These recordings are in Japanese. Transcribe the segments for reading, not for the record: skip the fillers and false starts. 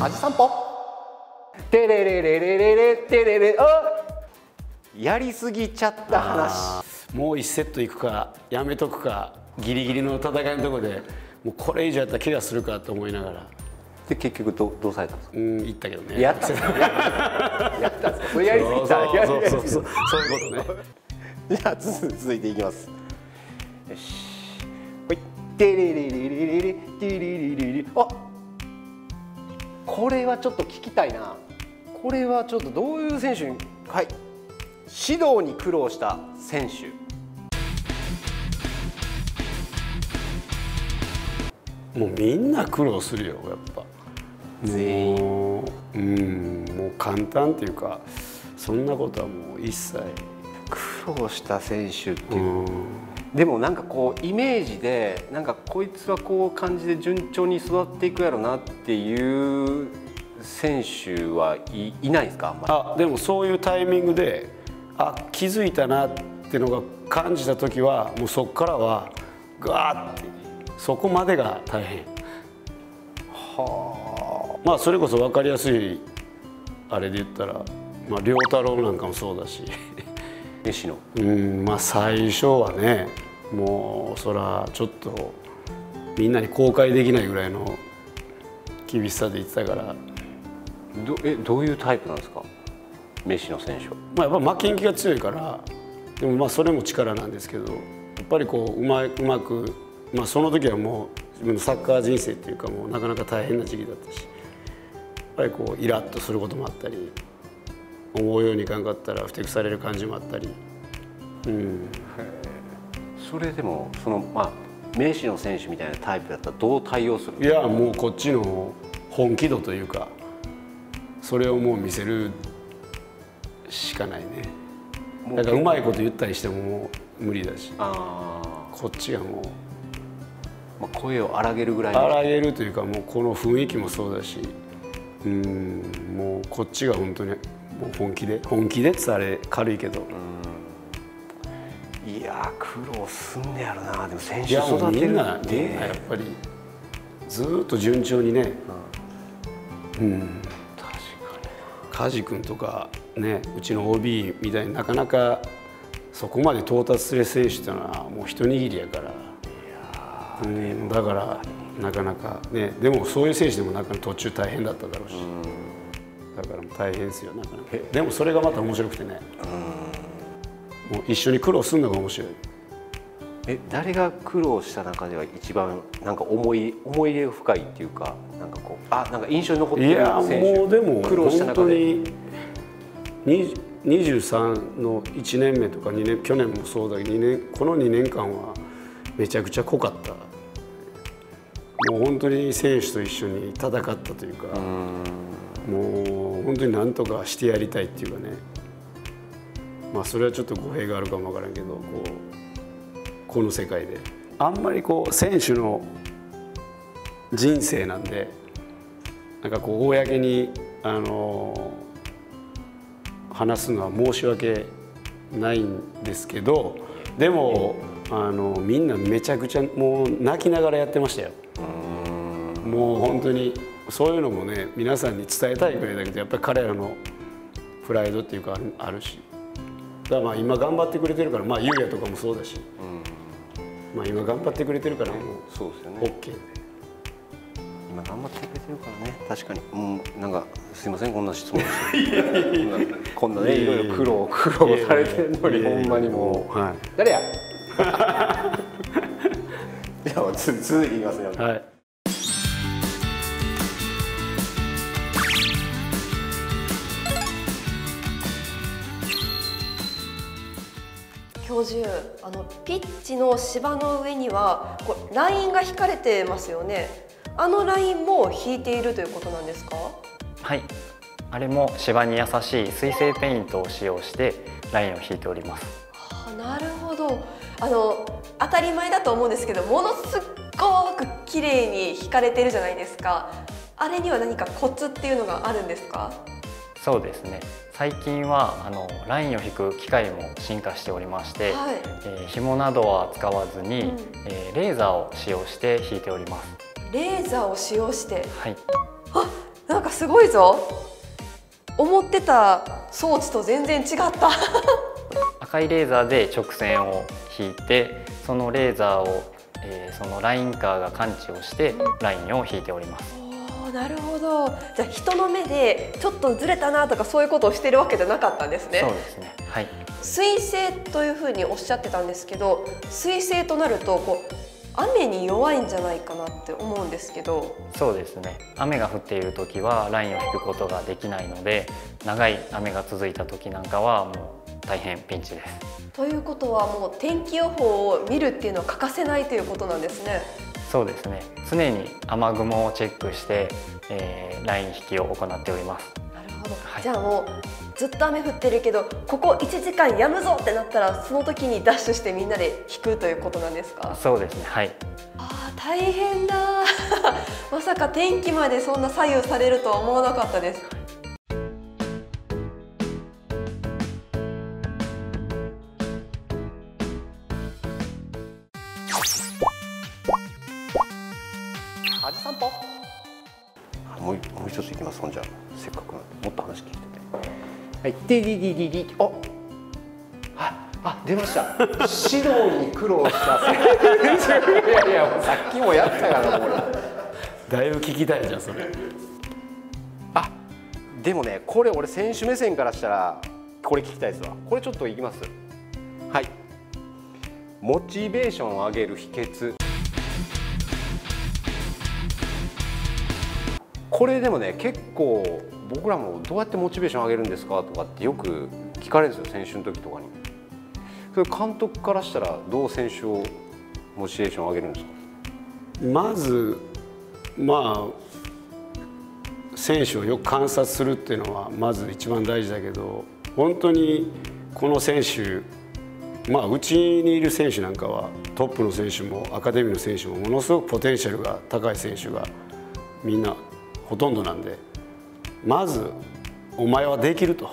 味散歩。テレレレレレレテレレ。あ、やりすぎちゃった話。 もう1セットいくかやめとくかギリギリの戦いのところでもうこれ以上やったら怪我するかと思いながら。 で結局どうされたんですか。 言ったけどね。 やったんですか。やったんですか。それやりすぎた。 そういうことね。 じゃあ続いていきます。よし。はい。テレレレレレレテレレレレ。あ、これはちょっと聞きたいな。これはちょっとどういう選手に、はい。指導に苦労した選手。 もうみんな苦労するよやっぱ。 全員。 もう簡単っていうかそんなことはもう一切。 苦労した選手っていう。でもなんかこうイメージでなんかこいつはこう感じで順調に育っていくやろなっていう選手はいないですか。あんまり。 でもそういうタイミングで気づいたなっていうのが感じた時はもうそこからはガーってそこまでが大変。まあそれこそ分かりやすいあれで言ったら良太郎なんかもそうだし西野。 まあ最初はねもうそらちょっとみんなに公開できないぐらいの厳しさで言ってたから。 どういうタイプなんですかメッシの選手は。 やっぱ負けん気が強いからでもそれも力なんですけどやっぱりこううまく、その時はもう自分のサッカー人生っていうかもうなかなか大変な時期だったしやっぱりこうイラッとすることもあったり思うようにいかんかったらふてくされる感じもあったり。 それでもメッシの選手みたいなタイプだったらどう対応する。 いやもうこっちの本気度というかそれをもう見せるしかないね。だからうまいこと言ったりしてももう無理だしこっちがもう声を荒げるぐらい荒げるというかもうこの雰囲気もそうだしもうこっちが本当にもう本気でってあれ軽いけどいや苦労すんねやろな。でも選手育てるみんなやっぱりずっと順調にね。確かに梶君とかねうちの OB みたいになかなかそこまで到達する選手っていうのはもう一握りやからだからなかなかねでもそういう選手でもなかなか途中大変だっただろうしだからもう大変ですよなかなか。でもそれがまた面白くてねもう一緒に苦労するのが面白い。 誰が苦労した中では一番なんか思い入れが深いっていうかなんかこうなんか印象に残ってる選手。 いやもうでも苦労した中で 23の1年目とか2年去年もそうだけどこの2年間はめちゃくちゃ濃かった。もう本当に選手と一緒に戦ったというかもう本当に何とかしてやりたいっていうかねそれはちょっと語弊があるかもわからんけどこの世界であんまり選手の人生なんでなんか公に話すのは申し訳ないんですけどでもみんなめちゃくちゃもう泣きながらやってましたよ。もう本当にそういうのもね皆さんに伝えたいくらいだけどやっぱり彼らのプライドっていうかあるしだから今頑張ってくれてるから優也とかもそうだし今頑張ってくれてるからもうそうですよね OK で今頑張ってくれてるからね確かになんかすいませんこんな質問してこんなねいろいろ苦労されてるのにほんまにもう誰やじゃあ続いていきますよ。 教授ピッチの芝の上にはラインが引かれてますよね。ラインも引いているということなんですか。 はい、あれも芝に優しい水性ペイントを使用してラインを引いております。 なるほど。当たり前だと思うんですけどものすごく綺麗に引かれてるじゃないですか。あれには何かコツっていうのがあるんですか。 そうですね、最近はラインを引く機械も進化しておりまして、紐などは使わずに、レーザーを使用して引いております。 レーザーを使用して、 はい、 なんかすごいぞ。思ってた装置と全然違った。 赤いレーザーで直線を引いて、そのレーザーを、そのラインカーが感知をしてラインを引いております。 おー、なるほど。じゃあ人の目でちょっとずれたなとかそういうことをしてるわけじゃなかったんですね。 そうですね。はい。 水性というふうにおっしゃってたんですけど、水性となるとこう雨に弱いんじゃないかなって思うんですけど。 そうですね。雨が降っている時はラインを引くことができないので、長い雨が続いた時なんかはもう大変ピンチです。 ということはもう天気予報を見るっていうのは欠かせないということなんですね。 そうですね。常に雨雲をチェックして、ライン引きを行っております。 なるほど。 はい、 じゃあもうずっと雨降ってるけどここ1時間やむぞってなったらその時にダッシュしてみんなで引くということなんですか？ そうですね。はい。 あー、大変だ。まさか天気までそんな左右されるとは思わなかったです。 家事散歩。もう一ついきます。ほんじゃせっかくなんでもっと話聞いてて。はい。でりりりり。あ、出ました。指導に苦労した選手。いやもうさっきもやったからこれ。 だいぶ聞きたいじゃんそれ。 あ、でもね、これ俺選手目線からしたらこれ聞きたいですわ。これちょっといきます。はい。モチベーションを上げる秘訣。これでもね、結構僕らもどうやってモチベーション上げるんですかとかってよく聞かれるんですよ、選手の時とかに。それ監督からしたらどう選手をモチベーション上げるんですか？ まず選手をよく観察するっていうのはまず一番大事だけど、本当にこの選手、うちにいる選手なんかはトップの選手もアカデミーの選手もものすごくポテンシャルが高い選手がみんなほとんどなんで、まずお前はできると、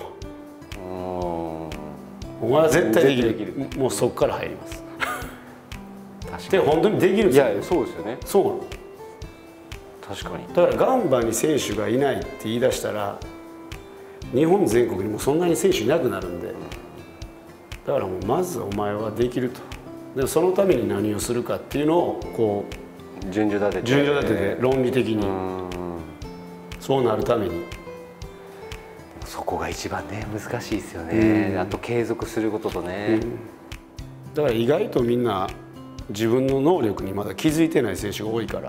お前は絶対できる、もうそこから入ります。確かに。で本当にできるんですよ。 いやそうですよね。 そうなの。 確かに。 だからガンバに選手がいないって言い出したら日本全国にもそんなに選手いなくなるんで、だからもうまずお前はできると。でそのために何をするかっていうのをこう順序立てて論理的にそうなるために。 そこが一番ね難しいですよね。あと継続することとね。 だから意外とみんな自分の能力にまだ気づいてない選手が多いから。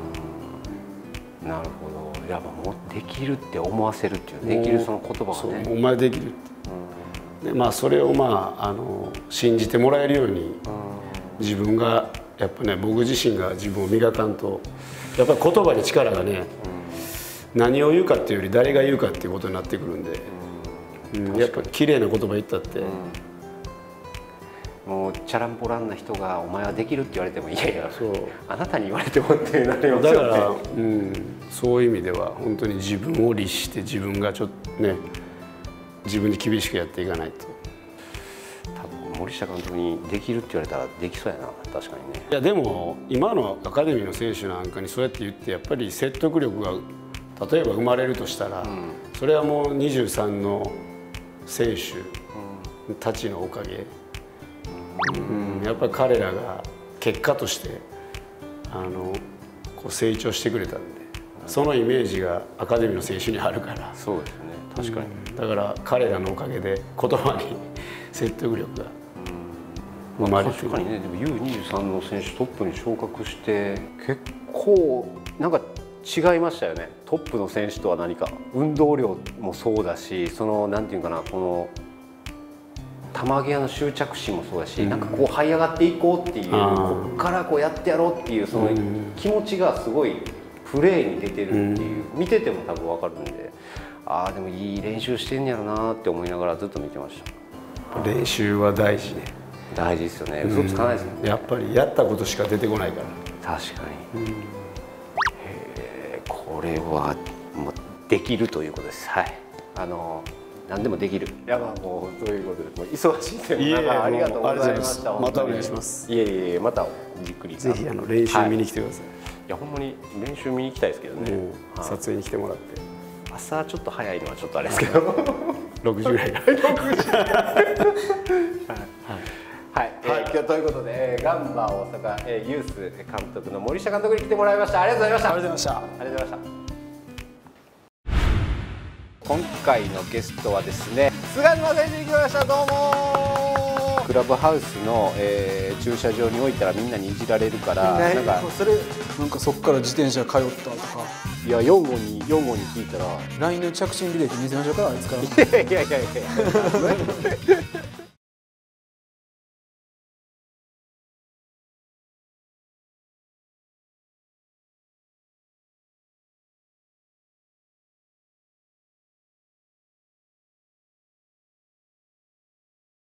なるほど。やっぱもうできるって思わせるっていう、できるその言葉がね。 お前できるって。でそれを信じてもらえるように自分がやっぱね、僕自身が自分を磨かんとやっぱり言葉に力がね、何を言うかっていうより誰が言うかっていうことになってくるんで、やっぱり綺麗な言葉言ったって、 もうチャランポランな人が「お前はできる」って言われても「いやいやあなたに言われても」ってなりますよね。 だから、そういう意味では本当に自分を律して自分がちょっとね自分に厳しくやっていかないと。 多分森下監督に「できる」って言われたらできそうやな。確かにね。 いやでも今のアカデミーの選手なんかにそうやって言ってやっぱり説得力が例えば生まれるとしたら、それはもう23の選手たちのおかげ。やっぱり彼らが結果としてこう成長してくれたんで、そのイメージがアカデミーの選手にあるから。 そうですね。確かに。 だから彼らのおかげで言葉に説得力が生まれてる。 確かにね。でも U23 の選手トップに昇格して結構なんか違いましたよね。トップの選手とは何か運動量もそうだし、そのなんていうかな、この球際の執着心もそうだし、なんかこう這い上がっていこうっていう、こっからこうやってやろうっていうその気持ちがすごいプレーに出てるっていう、見てても多分分かるんで、ああでもいい練習してんやろなって思いながらずっと見てました。 練習は大事ね。 大事ですよね。嘘つかないですもんね。 やっぱりやったことしか出てこないから。 確かに。これはもうできるということです。はい。何でもできる。いやもうそういうことで、忙しいでもありがとうございました。 またお願いします。 いえいえ、またじっくり。 ぜひ練習見に来てください。 やほんまに練習見に行きたいですけどね、はい撮影に来てもらって朝ちょっと早いのはちょっとあれですけど 6時ぐらいはい、今日ということで、ガンバ大阪、ユース監督の森下監督に来てもらいました。ありがとうございました。 ありがとうございました。 ありがとうございました。今回のゲストはですね、菅沼選手に来ました。どうもクラブハウスの、駐車場に置いたらみんなにいじられるから、なんかそれなんかそこから自転車通ったとか。 いや4号に聞いたら LINE の着信履歴見せましょうか、あいつから。 いや